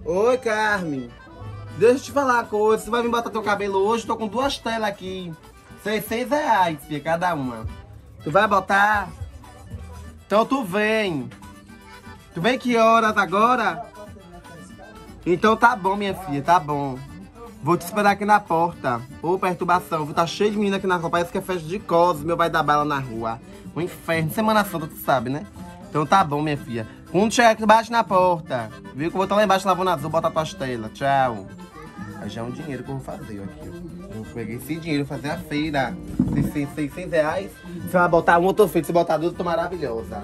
Oi, Carmen. Deixa eu te falar uma coisa. Você vai vir botar teu cabelo hoje? Tô com 2 telas aqui. R$6, filha, cada uma. Tu vai botar? Então tu vem. Tu vem que horas agora? Então tá bom, minha filha, tá bom. Vou te esperar aqui na porta. Ô, perturbação, viu? Tá cheio de menina aqui na rua. Parece que é festa de Cosme, meu vai dar bala na rua. Um inferno. Semana Santa, tu sabe, né? Então tá bom, minha filha. Quando chegar aqui embaixo na porta, viu? Que eu vou estar lá embaixo lavando azul, botar tuas telas. Tchau. Aí já é um dinheiro que eu vou fazer aqui. Eu peguei esse dinheiro, fazer a feira. R$600. Você vai botar um, outro feito. Se botar 2, eu tô maravilhosa.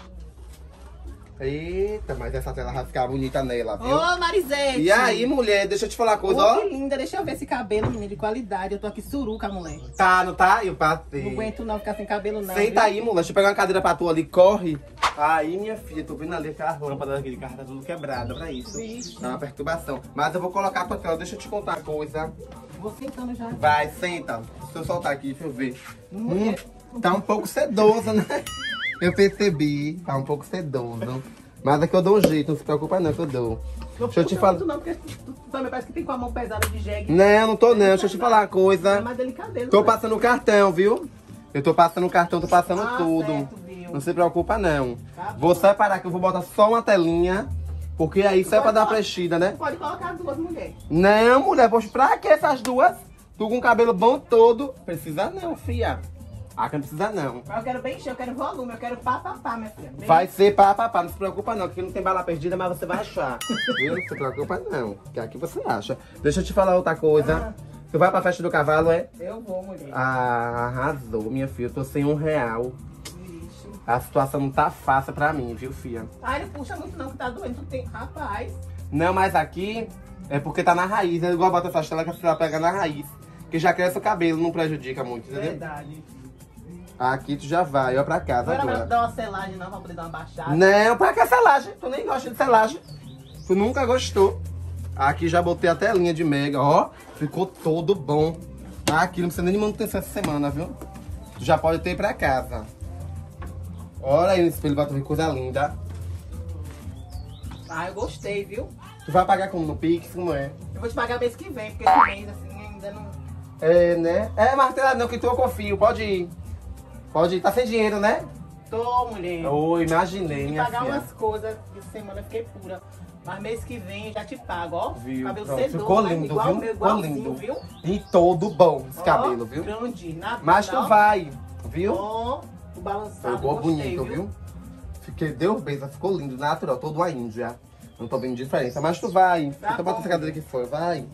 Eita, mas essa tela vai ficar bonita nela, viu? Ô, Marisete! E aí, mulher, deixa eu te falar uma coisa, ó. Que linda, deixa eu ver esse cabelo, menina, de qualidade. Eu tô aqui suruca, mulher. Tá, não tá? Eu passei. Não aguento não ficar sem cabelo, não. Senta aí, mulher. Deixa eu pegar uma cadeira pra tu ali, corre. Aí, minha filha, tô vendo ali aquelas lâmpadas daquele carro, tá tudo quebrada pra isso. Vixe. Tá uma perturbação. Mas eu vou colocar a tua tela, deixa eu te contar uma coisa. Vou sentando já. Vai, senta. Deixa eu soltar aqui, deixa eu ver. Tá um pouco sedoso, né? Eu percebi. Tá um pouco sedoso. Mas aqui eu dou um jeito, não se preocupa não que eu dou. Deixa eu te falar. Não, porque tu também parece que tem com a mão pesada de jegue. Não, não tô não. Deixa eu te falar uma coisa. É mais delicadeza. Tô passando o cartão, viu? Eu tô passando o cartão, tô passando tudo. Certo, viu? Não se preocupa não. Tá bom. Vou separar que eu vou botar só uma telinha. Porque aí só é pra dar uma prestida, né? Pode colocar as 2 mulheres. Não, mulher, poxa, pra que essas 2? Tu com o cabelo bom todo. Precisa não, fia. Ah, que não precisa não. Eu quero bem cheio, eu quero volume, eu quero pá, minha filha. Bem... Vai ser pá, não se preocupa não, que aqui não tem bala perdida, mas você vai achar. Viu? Não se preocupa não, que aqui você acha. Deixa eu te falar outra coisa. Tu vai pra festa do cavalo, é? Eu vou, mulher. Ah, arrasou, minha filha. Eu tô sem R$1. Vixe. A situação não tá fácil pra mim, viu, filha? Ai, não puxa muito não, que tá doendo. Tu tem... Rapaz. Não, mas aqui é porque tá na raiz. É igual bota essas telas que você vai pegar na raiz. Que já cresce o cabelo, não prejudica muito, entendeu? Verdade. Aqui tu já vai, ó pra casa Agora vai agora. dar uma selagem não, pra poder dar uma baixada. Não, pra que selagem? Tu nem gosta de selagem. Tu nunca gostou. Aqui já botei a telinha de mega, ó. Ficou todo bom. Aqui não precisa nem de manutenção essa semana, viu? Tu já pode ter pra casa. Olha aí no espelho pra tu ver coisa linda. Ah, eu gostei, viu? Tu vai pagar como no Pix, como é? Eu vou te pagar mês que vem, porque esse mês, assim, ainda não... É, né? É, martela não, que tu eu confio. Pode ir. Pode ir. Tá sem dinheiro, né? Tô, mulher. Ô, imaginei, Tem que minha pagar filha. umas coisas, essa semana eu fiquei pura. Mas mês que vem já te pago, ó. Viu? Cabelo Pronto, sedoso, ficou mas lindo, igual viu? o meu, Ficou igualzinho, lindo. viu? E todo bom esse Ó, cabelo, viu? grande, nada. Mas tu vai, viu? Ó, o balançado, Ficou gostei, bonito, viu? Fiquei, deu beijo, ficou lindo, natural, todo a Índia. Não tô vendo diferença, mas tu vai. Tá Então bom. bota essa cadeira que foi, vai.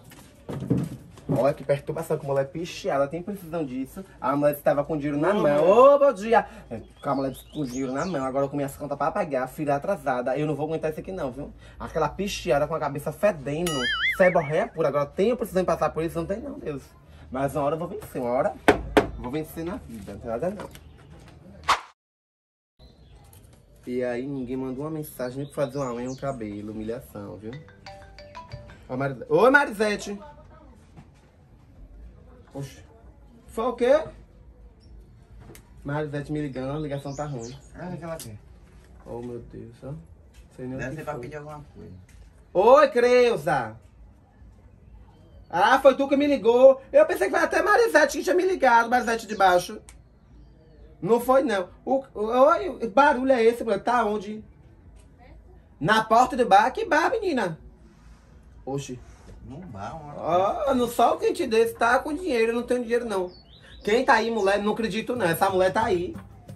Olha que perturbação, que mulher picheada, tem precisão disso. A mulher estava com dinheiro na mão. Ô, bom dia! A mulher com dinheiro na mão, agora eu comi as contas pra pagar, filha atrasada. Eu não vou aguentar isso aqui não, viu? Aquela picheada com a cabeça fedendo, seborréia pura. Agora tenho precisão de passar por isso, não tem não, Deus. Mas uma hora eu vou vencer, uma hora eu vou vencer na vida, não tem nada não. E aí ninguém mandou uma mensagem pra fazer uma unha no cabelo, humilhação, viu? Oi, Marisete! Oxe. Foi o quê? Marisete me ligando, a ligação tá ruim. Ah, o que ela quer? Oh, meu Deus, ó. Sei nem o Deve que ser pra foi. pedir alguma coisa. Oi, Creuza! Ah, foi tu que me ligou. Eu pensei que foi até Marisete que tinha me ligado, Marisete de baixo. Não foi, não. Oi, que barulho é esse, mulher? Tá onde? Na porta do bar? Que bar, menina? Oxi. Num bar, uma... Ó, no sol quente desse, tá com dinheiro, eu não tenho dinheiro, não. Quem tá aí, mulher, não acredito, não. Essa mulher tá aí.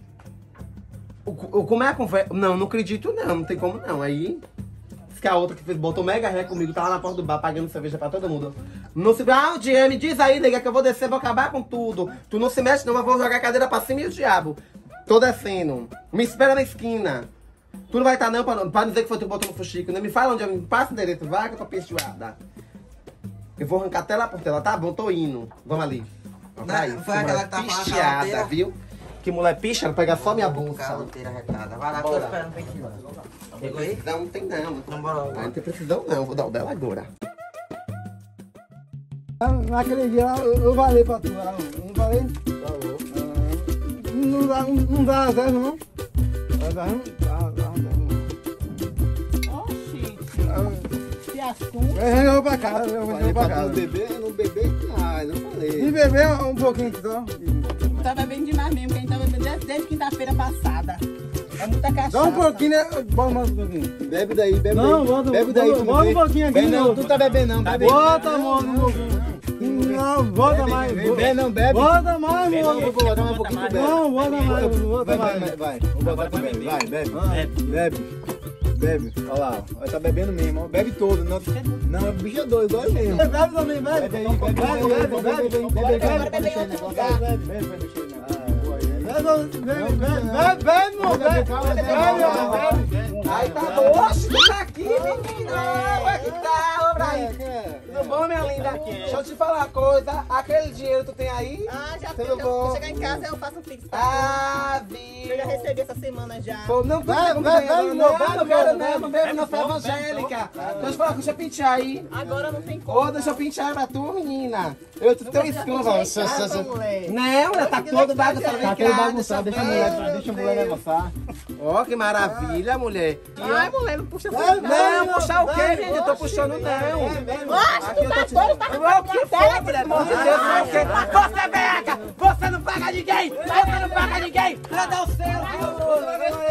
Como é a conversa? Não, não acredito, não. Não tem como, não. Aí... Diz que a outra que fez, botou mega ré comigo, tava na porta do bar, pagando cerveja pra todo mundo. Não se... Ah, o Diego, me diz aí, nega, que eu vou descer, vou acabar com tudo. Tu não se mexe, não, mas vou jogar a cadeira pra cima e o diabo. Tô descendo. Me espera na esquina. Tu não vai estar, não, pra dizer que foi tu que botou no fuxico, né? Me fala onde eu me passa o endereço, vai que eu tô pichuada. Eu vou arrancar tela por tela, tá bom? Tô indo. Vamos ali. Vamos pra isso. Foi aquela que tá falando picheada, caloteira? viu? Que mulher picha, ela pega só minha bolsa. Caloteira retada. Vai lá, tô Bora. esperando pra gente ir lá. Tem Pegou aí? precisão, não tem não. Então bora lá. Ah, não tem precisão não, vou dar o dela agora. Naquele dia lá, eu falei pra tu, não falei? Falou. Não dá certo, não? Dá certo, não? Oxi. assunto. Eu vou pra casa, eu vou pra casa. No bebê, não falei. E beber um pouquinho só. Tu tá bebendo demais mesmo, que a gente tá bebendo desde quinta-feira passada. É muita cachaça. Dá um pouquinho, né? Bota mais um pouquinho. Bebe daí, bebe Não, daí. bota, Bebe daí, tu bota vê. um pouquinho aqui. Bebe não, tu tá bebendo não, bebe. Bota, mano, um pouquinho. Não, bota mais. Bebe não, bebe. Bota mais, Bebe, mano. vou botar mais um pouquinho, tu bebe. Não, bota mais, bota Vai, mais. vai. Vou botar tu bebe. Vai, bebe. Bebe. Olha lá, ó. Vai tá bebendo mesmo, ó. Bebe todo. Não, é bicho é doido, igual eu mesmo. Bebe também, bebe. Bebe aí, bebe. Agora bebe em outro lugar. Bebe, mano. Aí tá bom. Oxe, tu tá aqui, menina. Ué, que tá, ô, Braí. Tudo bom, minha linda? Deixa eu te falar uma coisa. Aquele dinheiro tu tem aí? Ah, já Tudo tenho. bom? Quando chegar em casa eu faço um pix. Ah, Eu já viu. recebi essa semana já. Pô, não, não quero não bebe não, você é evangélica. Deixa eu falar, deixa eu pinchar aí. Agora não tem como. Ô, deixa eu pinchar pra tu, menina. Eu tenho escova. Mulher. Não, ela tá todo bagunçado. Tá tudo bagunçado, deixa a mulher negociar. Ó, que maravilha, mulher. Ai, mulher, não puxa Não, puxar o quê, gente? Eu tô puxando, não. Oxe, tu tá doido, tá O que foi, mulher? Pelo amor de Deus, o quê? Você é beca! Você não paga ninguém! Você não paga ninguém! Cadê o seu?